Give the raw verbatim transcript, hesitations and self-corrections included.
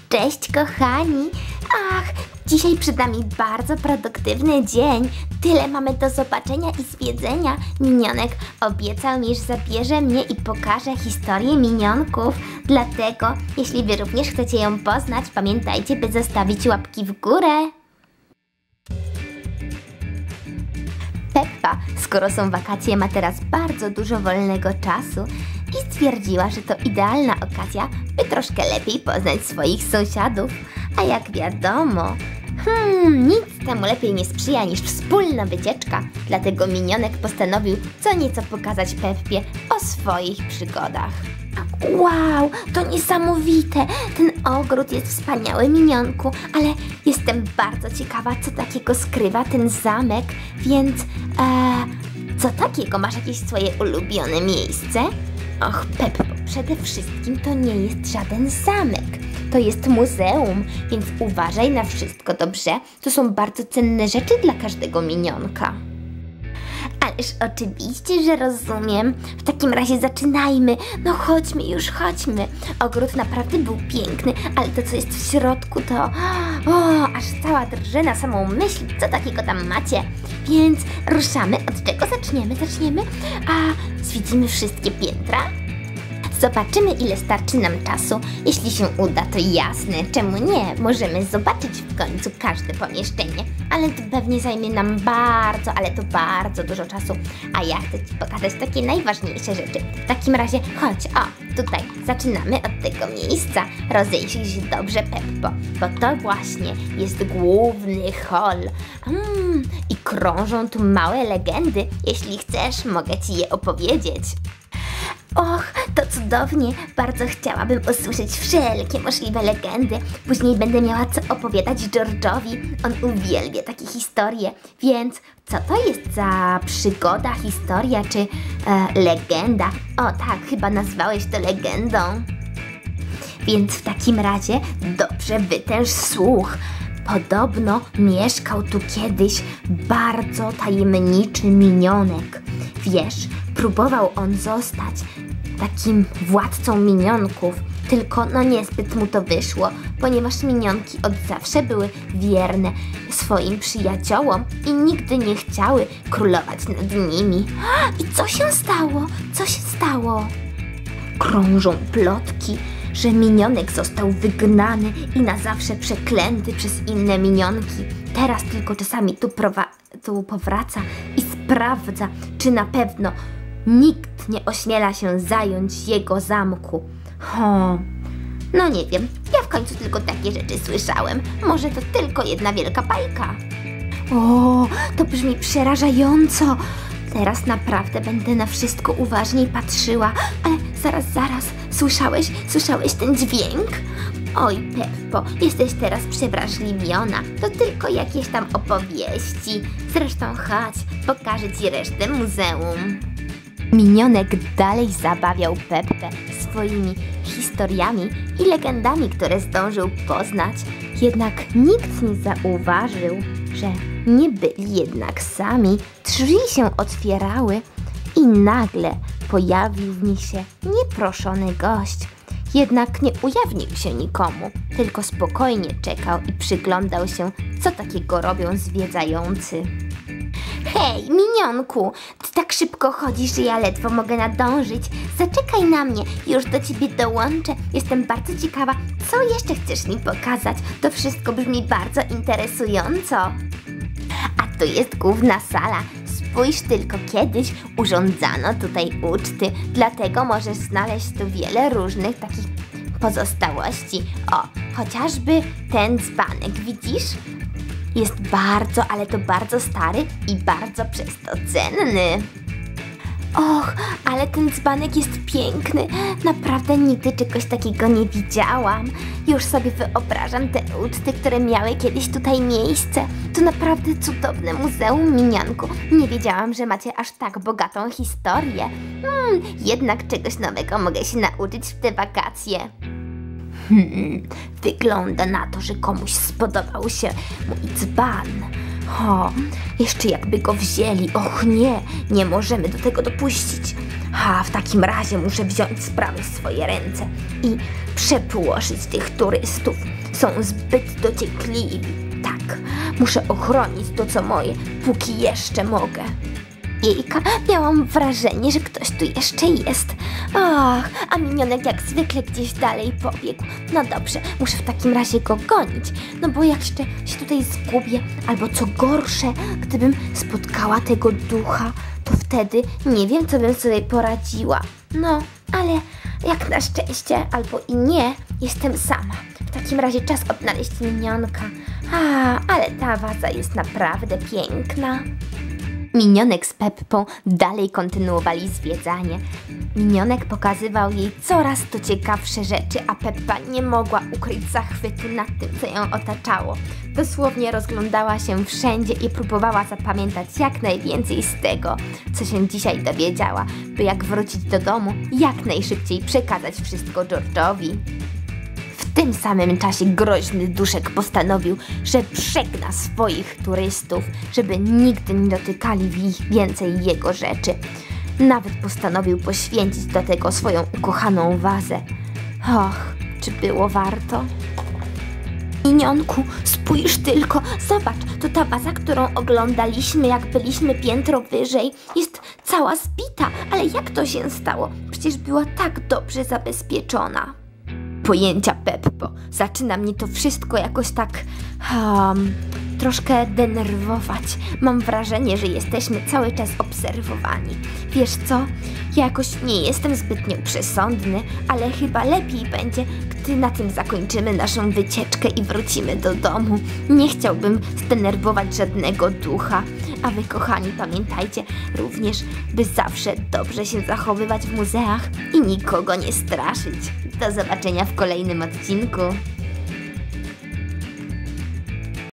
Cześć kochani! Ach, dzisiaj przed nami bardzo produktywny dzień. Tyle mamy do zobaczenia i zwiedzenia. Minionek obiecał mi, że zabierze mnie i pokaże historię minionków. Dlatego, jeśli wy również chcecie ją poznać, pamiętajcie, by zostawić łapki w górę. Peppa, skoro są wakacje, ma teraz bardzo dużo wolnego czasu i stwierdziła, że to idealna okazja, by troszkę lepiej poznać swoich sąsiadów. A jak wiadomo, hmm, nic temu lepiej nie sprzyja niż wspólna wycieczka. Dlatego Minionek postanowił co nieco pokazać Peppie o swoich przygodach. Wow, to niesamowite! Ten ogród jest wspaniały, Minionku, ale jestem bardzo ciekawa, co takiego skrywa ten zamek, więc ee, co takiego? Masz jakieś swoje ulubione miejsce? Och, Peppo, przede wszystkim to nie jest żaden zamek. To jest muzeum, więc uważaj na wszystko, dobrze? To są bardzo cenne rzeczy dla każdego minionka. Ależ oczywiście, że rozumiem. W takim razie zaczynajmy. No chodźmy już, chodźmy. Ogród naprawdę był piękny, ale to, co jest w środku, to... O, aż cała drży na samą myśl, co takiego tam macie. Więc ruszamy. Od czego zaczniemy? Zaczniemy? A zwiedzimy wszystkie piętra? Zobaczymy, ile starczy nam czasu. Jeśli się uda, to jasne, czemu nie? Możemy zobaczyć w końcu każde pomieszczenie, ale to pewnie zajmie nam bardzo, ale to bardzo dużo czasu. A ja chcę Ci pokazać takie najważniejsze rzeczy. W takim razie chodź, o, tutaj zaczynamy od tego miejsca. Rozejrzyj się dobrze, Peppo, bo to właśnie jest główny hol. Mm, I krążą tu małe legendy. Jeśli chcesz, mogę Ci je opowiedzieć. Och, to cudownie! Bardzo chciałabym usłyszeć wszelkie możliwe legendy. Później będę miała co opowiadać George'owi. On uwielbia takie historie. Więc co to jest za przygoda, historia czy e, legenda? O tak, chyba nazwałeś to legendą. Więc w takim razie dobrze wytęż słuch. Podobno mieszkał tu kiedyś bardzo tajemniczy minionek. Wiesz, próbował on zostać takim władcą minionków, tylko no niezbyt mu to wyszło, ponieważ minionki od zawsze były wierne swoim przyjaciołom i nigdy nie chciały królować nad nimi. I co się stało? Co się stało? Krążą plotki, że minionek został wygnany i na zawsze przeklęty przez inne minionki. Teraz tylko czasami tu, tu powraca i sprawdza, czy na pewno nikt nie ośmiela się zająć jego zamku. Ho, no nie wiem, ja w końcu tylko takie rzeczy słyszałem. Może to tylko jedna wielka bajka. O, to brzmi przerażająco. Teraz naprawdę będę na wszystko uważniej patrzyła. Ale zaraz, zaraz, słyszałeś? Słyszałeś ten dźwięk? Oj, Peppo, jesteś teraz przewrażliwiona. To tylko jakieś tam opowieści. Zresztą chodź, pokażę Ci resztę muzeum. Minionek dalej zabawiał Peppę swoimi historiami i legendami, które zdążył poznać. Jednak nikt nie zauważył, że nie byli jednak sami. Drzwi się otwierały i nagle pojawił w nich się nieproszony gość. Jednak nie ujawnił się nikomu, tylko spokojnie czekał i przyglądał się, co takiego robią zwiedzający. Hej, minionku, ty tak szybko chodzisz, że ja ledwo mogę nadążyć. Zaczekaj na mnie, już do ciebie dołączę. Jestem bardzo ciekawa, co jeszcze chcesz mi pokazać. To wszystko brzmi bardzo interesująco. A to jest główna sala. Spójrz tylko, kiedyś urządzano tutaj uczty, dlatego możesz znaleźć tu wiele różnych takich pozostałości. O, chociażby ten dzbanek, widzisz? Jest bardzo, ale to bardzo stary i bardzo przez to cenny. Och, ale ten dzbanek jest piękny. Naprawdę nigdy czegoś takiego nie widziałam. Już sobie wyobrażam te uczty, które miały kiedyś tutaj miejsce. To naprawdę cudowne muzeum, minionku. Nie wiedziałam, że macie aż tak bogatą historię. Hmm, jednak czegoś nowego mogę się nauczyć w te wakacje. Hmm, wygląda na to, że komuś spodobał się mój dzban. O, jeszcze jakby go wzięli. Och nie, nie możemy do tego dopuścić. A w takim razie muszę wziąć sprawy w swoje ręce i przepłoszyć tych turystów. Są zbyt dociekliwi. Tak, muszę ochronić to, co moje, póki jeszcze mogę. Jejka, miałam wrażenie, że ktoś tu jeszcze jest. Ach, a minionek jak zwykle gdzieś dalej pobiegł. No dobrze, muszę w takim razie go gonić. No bo jak jeszcze się tutaj zgubię, albo co gorsze, gdybym spotkała tego ducha, to wtedy nie wiem, co bym sobie poradziła. No, ale jak na szczęście, albo i nie, jestem sama. W takim razie czas odnaleźć minionka. A, ale ta waza jest naprawdę piękna. Minionek z Peppą dalej kontynuowali zwiedzanie. Minionek pokazywał jej coraz to ciekawsze rzeczy, a Peppa nie mogła ukryć zachwytu nad tym, co ją otaczało. Dosłownie rozglądała się wszędzie i próbowała zapamiętać jak najwięcej z tego, co się dzisiaj dowiedziała, by jak wrócić do domu, jak najszybciej przekazać wszystko George'owi. W tym samym czasie groźny duszek postanowił, że przegna swoich turystów, żeby nigdy nie dotykali w ich więcej jego rzeczy. Nawet postanowił poświęcić do tego swoją ukochaną wazę. Och, czy było warto? Minionku, spójrz tylko, zobacz, to ta waza, którą oglądaliśmy, jak byliśmy piętro wyżej, jest cała zbita, ale jak to się stało? Przecież była tak dobrze zabezpieczona. Pojęcia, Peppo. Zaczyna mnie to wszystko jakoś tak um, troszkę denerwować. Mam wrażenie, że jesteśmy cały czas obserwowani. Wiesz co? Ja jakoś nie jestem zbytnio przesądny, ale chyba lepiej będzie, gdy na tym zakończymy naszą wycieczkę i wrócimy do domu. Nie chciałbym zdenerwować żadnego ducha. A wy, kochani, pamiętajcie również, by zawsze dobrze się zachowywać w muzeach i nikogo nie straszyć. Do zobaczenia w kolejnym odcinku.